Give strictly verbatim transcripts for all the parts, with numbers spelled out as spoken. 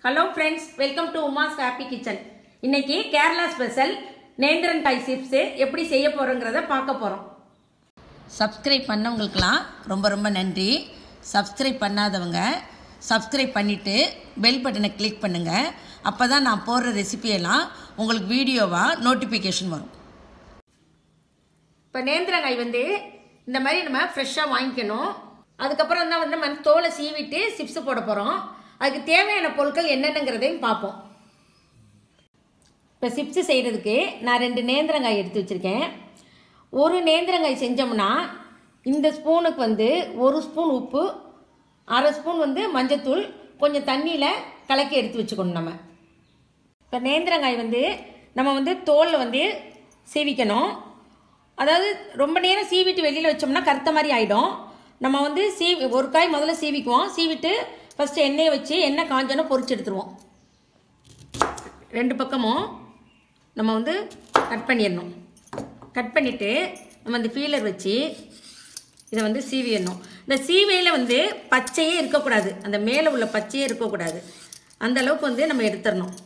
Hello friends, welcome to Uma's Happy Kitchen. இன்னைக்கு Kerala special நேந்திரங்காய் chips எப்படி செய்ய போறோம்ங்கறத பார்க்க போறோம். Subscribe பண்ணவங்களுக்குலாம் ரொம்ப ரொம்ப நன்றி. Subscribe பண்ணாதவங்க Subscribe பண்ணிட்டு பெல் பட்டனை கிளிக் பண்ணுங்க. அப்பதான் நான் போடுற ரெசிபி எல்லாம் உங்களுக்கு வீடியோவா நோட்டிஃபிகேஷன் வரும். இப்போ நேந்திரங்காய் வந்து இந்த மாதிரி நம்ம ஃப்ரெஷ்ஷா வாங்கிக்கணும். அதுக்கு அப்புறம் தான் வந்து நம்ம தோலை சீவிட்டு சிப்ஸ் போட போறோம். அதுக்கு தேவையான பொருட்கள் என்னென்னங்கறதையும் பார்ப்போம். இப்போ சிப்ஸ் செய்யறதுக்கு நான் ரெண்டு நேந்திரங்காய் எடுத்து வச்சிருக்கேன். ஒரு நேந்திரங்காய் செஞ்சோம்னா இந்த ஸ்பூனுக்கு வந்து ஒரு ஸ்பூன் உப்பு, அரை ஸ்பூன் வந்து மஞ்சத்தூள், கொஞ்சம் தண்ணியில் கலக்கி எடுத்து வச்சுக்கணும். நம்ம இப்போ நேந்திரங்காய் வந்து நம்ம வந்து தோலில் வந்து சீவிக்கணும். அதாவது ரொம்ப நேரம் சீவிட்டு வெளியில் வச்சோம்னா கருத்த மாதிரி ஆகிடும். நம்ம வந்து சீவி ஒரு காய் முதல்ல சீவிக்குவோம். சீவிட்டு ஃபஸ்ட்டு எண்ணெயை வச்சு எண்ணெய் காஞ்சோன்னு பொரிச்சு எடுத்துருவோம். ரெண்டு பக்கமும் நம்ம வந்து கட் பண்ணிடணும். கட் பண்ணிவிட்டு நம்ம அந்த ஃபீலர் வச்சு இதை வந்து சீவிடணும். இந்த சீவையில் வந்து பச்சையே இருக்கக்கூடாது, அந்த மேலே உள்ள பச்சையே இருக்கக்கூடாது. அந்த அளவுக்கு வந்து நம்ம எடுத்துடணும்.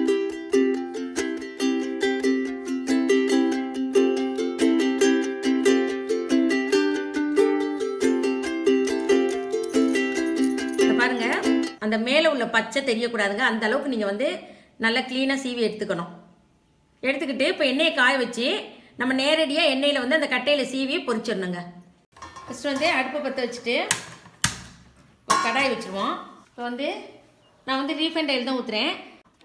பாருங்க, அந்த மேலே உள்ள பச்சை தெரியக்கூடாதுங்க. அந்த அளவுக்கு நீங்கள் வந்து நல்லா க்ளீனாக சீவி எடுத்துக்கணும். எடுத்துக்கிட்டு இப்போ எண்ணெயை காய வச்சு நம்ம நேரடியாக எண்ணெயில் வந்து அந்த கட்டையில் சீவி பொரிச்சிடணுங்க. ஃபஸ்ட்டு வந்து அடுப்பை பற்ற வச்சுட்டு ஒரு கடாய் வச்சுருவோம். இப்போ வந்து நான் வந்து ரீஃபைண்ட் ஆயில் தான் ஊற்றுறேன்.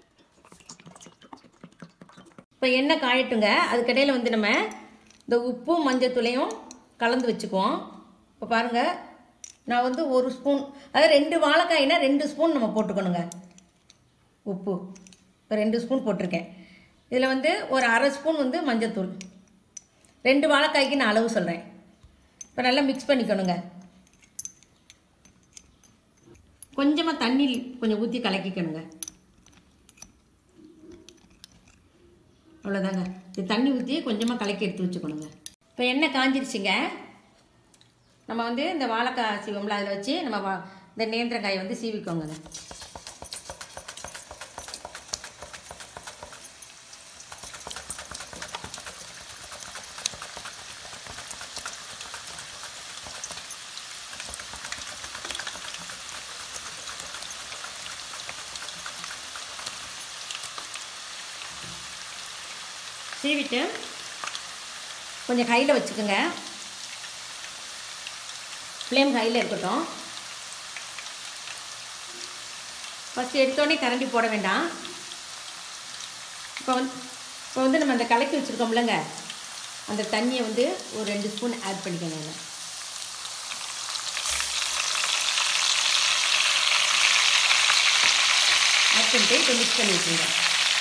இப்போ எண்ணெய் காயட்டுங்க. அதுக்கடையில் வந்து நம்ம இந்த உப்பும் மஞ்சத்தூளையும் கலந்து வச்சுக்குவோம். இப்போ பாருங்கள், நான் வந்து ஒரு ஸ்பூன், அதாவது ரெண்டு வாழைக்காய்னா ரெண்டு ஸ்பூன் நம்ம போட்டுக்கணுங்க. உப்பு இப்போ ரெண்டு ஸ்பூன் போட்டிருக்கேன். இதில் வந்து ஒரு அரை ஸ்பூன் வந்து மஞ்சத்தூள். ரெண்டு வாழைக்காய்க்கு நான் அளவு சொல்கிறேன். இப்போ நல்லா மிக்ஸ் பண்ணிக்கணுங்க. கொஞ்சமாக தண்ணி கொஞ்சம் ஊற்றி கலக்கிக்கணுங்க. அவ்வளோதாங்க. இது தண்ணி ஊற்றி கொஞ்சமாக கலக்கி எடுத்து வச்சுக்கணுங்க. இப்போ எண்ணெய் காஞ்சிருச்சுங்க. நம்ம வந்து இந்த வாழைக்காய் சீவம்ல அதில் வச்சு நம்ம வா இந்த நேந்திரங்காயை வந்து சீவிக்கோங்க. சீவிட்டு கொஞ்சம் கையில் வச்சுக்கோங்க. ஃப்ளேம் ஹையில் இருக்கட்டும். ஃபஸ்ட்டு எடுத்தோடனே கரண்டி போட வேண்டாம். இப்போ வந்து இப்போ வந்து நம்ம அந்த கலக்கி வச்சுருக்கோம்லங்க, அந்த தண்ணியை வந்து ஒரு ரெண்டு ஸ்பூன் ஆட் பண்ணிக்கோங்க. ஆட் பண்ணிட்டு இப்போ மிக்ஸ் பண்ணி வச்சுங்க.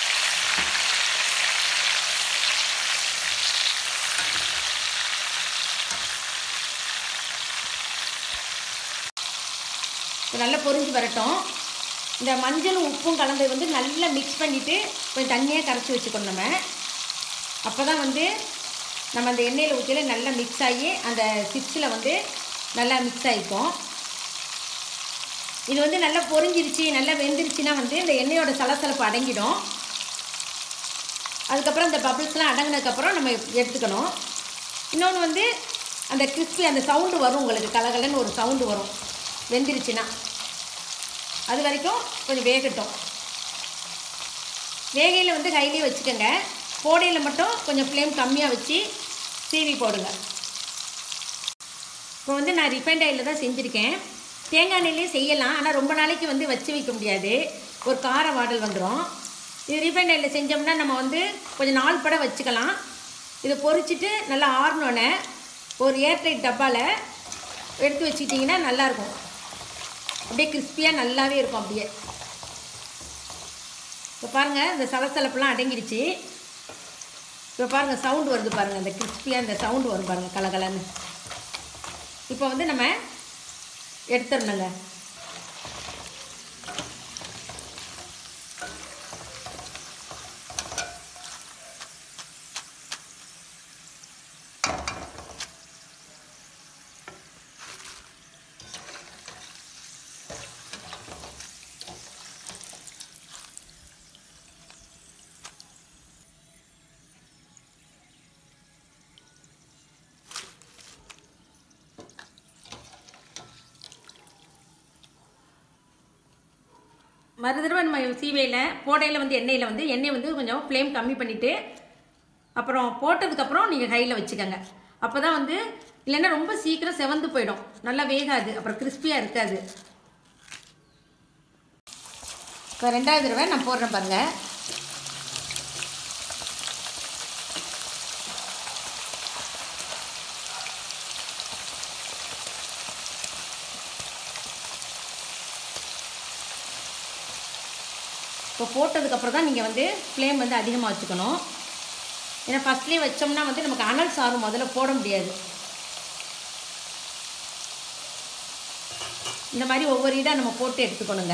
நல்லா பொரிஞ்சு வரட்டும். இந்த மஞ்சளும் உப்பும் கலந்தது வந்து நல்லா மிக்ஸ் பண்ணிவிட்டு கொஞ்சம் தண்ணியாக கரைச்சி வச்சுக்கணும். நம்ம அப்போ தான் வந்து நம்ம அந்த எண்ணெயில் ஊற்றில நல்லா மிக்ஸ் ஆகி அந்த சிப்ஸில் வந்து நல்லா மிக்ஸ் ஆகிக்கும். இது வந்து நல்லா பொரிஞ்சிருச்சு, நல்லா வெந்துருச்சுன்னா வந்து இந்த எண்ணெயோட சலசலப்பு அடங்கிடும். அதுக்கப்புறம் இந்த பபிள்ஸ்லாம் அடங்கினதுக்கப்புறம் நம்ம எடுத்துக்கணும். இன்னொன்று வந்து அந்த கிறிஸ்பி அந்த சவுண்டு வரும், உங்களுக்கு கலகலன்னு ஒரு சவுண்டு வரும் வெந்துருச்சுன்னா. அது வரைக்கும் கொஞ்சம் வேகட்டும். வேகையில் வந்து கையிலே வச்சுக்கோங்க. போடையில் மட்டும் கொஞ்சம் ஃப்ளேம் கம்மியாக வச்சு சீவி போடுங்க. இப்போ வந்து நான் ரிஃபைண்ட் ஆயிலில் தான் செஞ்சுருக்கேன். தேங்காய் எண்ணெயிலே செய்யலாம், ஆனால் ரொம்ப நாளைக்கு வந்து வச்சு வைக்க முடியாது, ஒரு கார வாடல் வந்துடும். இது ரிஃபைண்ட் ஆயிலில் செஞ்சோம்னா நம்ம வந்து கொஞ்சம் நாள் பட வச்சுக்கலாம். இதை பொரிச்சிட்டு நல்லா ஆறினோன்னே ஒரு ஏர்டைட் டப்பாவில் எடுத்து வச்சுக்கிட்டிங்கன்னா நல்லாயிருக்கும். அப்படியே கிறிஸ்பியாக நல்லாவே இருக்கும். அப்படியே இப்போ பாருங்கள், இந்த சலசலப்பெல்லாம் அடங்கிடுச்சு. இப்போ பாருங்கள் சவுண்டு வருது பாருங்கள், அந்த கிறிஸ்பியாக இந்த சவுண்டு வரும் பாருங்கள், கலகலன்னு. இப்போ வந்து நம்ம எடுத்துடணுங்க. மறு தடவை நம்ம சீவையில் போடையில் வந்து எண்ணெயில் வந்து எண்ணெய் வந்து கொஞ்சம் ஃப்ளேம் கம்மி பண்ணிவிட்டு அப்புறம் போட்டதுக்கப்புறம் நீங்கள் ஹையில் வச்சுக்கோங்க. அப்போ தான் வந்து இல்லைன்னா ரொம்ப சீக்கிரம் செவந்து போயிடும், நல்லா வேகாது, அப்புறம் கிறிஸ்பியாக இருக்காது. இப்போ ரெண்டாவது தடவை நான் போடுறேன் பாருங்கள். இப்போ போட்டதுக்கப்புறம் தான் நீங்கள் வந்து ஃப்ளேம் வந்து அதிகமாக வச்சுக்கணும். ஏன்னா ஃபஸ்ட்லேயே வச்சோம்னா வந்து நமக்கு அனல் சாறு முதல்ல போட முடியாது. இந்த மாதிரி ஒவ்வொரு இதாக நம்ம போட்டு எடுத்துக்கணுங்க.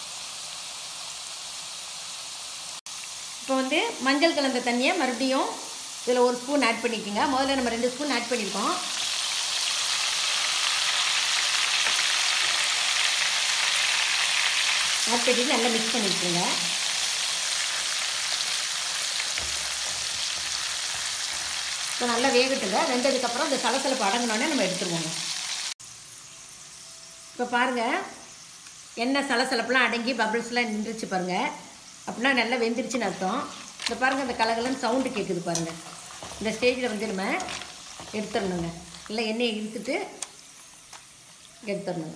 இப்போ வந்து மஞ்சள் கலந்த தண்ணியை மறுபடியும் இதில் ஒரு ஸ்பூன் ஆட் பண்ணிக்கோங்க. முதல்ல நம்ம ரெண்டு ஸ்பூன் ஆட் பண்ணியிருக்கோம். ஆட் பண்ணி நல்லா மிக்ஸ் பண்ணிட்டுருங்க. இப்போ நல்லா வேகட்டுங்க. வெந்ததுக்கப்புறம் இந்த சலசலப்பு அடங்கினோடனே நம்ம எடுத்துருவோங்க. இப்போ பாருங்கள், எண்ணெய் சலசலப்புலாம் அடங்கி பபிள்ஸ்லாம் நின்றுச்சு பாருங்கள். அப்படின்னா நல்லா வெந்துருச்சுன்னு அர்த்தம். இந்த பாருங்கள், இந்த கலகலன்னு சவுண்டு கேட்குது பாருங்கள். இந்த ஸ்டேஜில் வந்து நம்ம எடுத்துடணுங்க. நல்லா எண்ணெயை இழுத்துட்டு எடுத்துடணுங்க.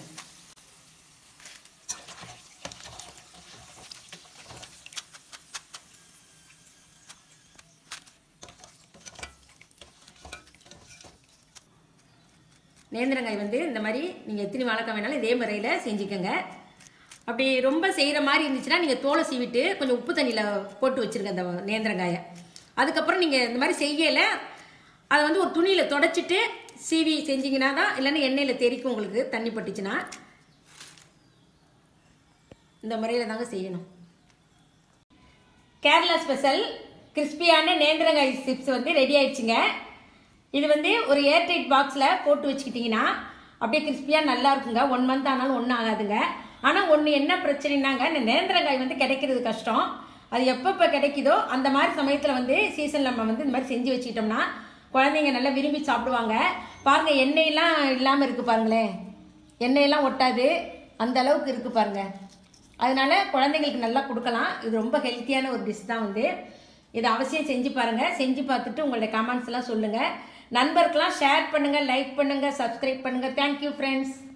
நேந்திரங்காய் வந்து இந்த மாதிரி நீங்கள் எத்தனை வாழைக்காய் வேணாலும் இதே முறையில் செஞ்சுக்கோங்க. அப்படி ரொம்ப செய்கிற மாதிரி இருந்துச்சுன்னா நீங்கள் தோலை சீவிட்டு கொஞ்சம் உப்பு தண்ணியில் போட்டு வச்சுருங்க அந்த நேந்திரங்காயை. அதுக்கப்புறம் நீங்கள் இந்த மாதிரி செய்யலை அதை வந்து ஒரு துணியில் தொடச்சிட்டு சீவி செஞ்சிங்கன்னா தான், இல்லைன்னா எண்ணெயில் தெரிக்கும் உங்களுக்கு தண்ணி பட்டுச்சுன்னா. இந்த முறையில் தாங்க செய்யணும். கேரளா ஸ்பெஷல் கிறிஸ்பியான நேந்திரங்காய் சிப்ஸ் வந்து ரெடி ஆயிடுச்சுங்க. இது வந்து ஒரு ஏர்டைட் பாக்ஸில் போட்டு வச்சுக்கிட்டிங்கன்னா அப்படியே கிறிஸ்பியாக நல்லா இருக்குங்க. ஒன் மந்த் ஆனாலும் ஒன்றும் ஆகாதுங்க. ஆனால் ஒன்று என்ன பிரச்சனைனாங்க, இந்த நேந்திரங்காய் வந்து கிடைக்கிறது கஷ்டம். அது எப்பப்போ கிடைக்குதோ அந்த மாதிரி சமயத்தில் வந்து சீசனில் நம்ம வந்து இந்த மாதிரி செஞ்சு வச்சுக்கிட்டோம்னா குழந்தைங்க நல்லா விரும்பி சாப்பிடுவாங்க. பாருங்கள், எண்ணெயெல்லாம் இல்லாமல் இருக்குது பாருங்களேன். எண்ணெயெல்லாம் ஒட்டாது, அந்த அளவுக்கு இருக்குது பாருங்கள். அதனால குழந்தைங்களுக்கு நல்லா கொடுக்கலாம். இது ரொம்ப ஹெல்த்தியான ஒரு டிஷ் தான். வந்து இதை அவசியம் செஞ்சு பாருங்கள். செஞ்சு பார்த்துட்டு உங்களுடைய கமெண்ட்ஸ் எல்லாம் சொல்லுங்கள். நண்பர்கள்லாம் ஷேர் பண்ணுங்கள், லைக் பண்ணுங்கள், சப்ஸ்கிரைப் பண்ணுங்கள். Thank you friends.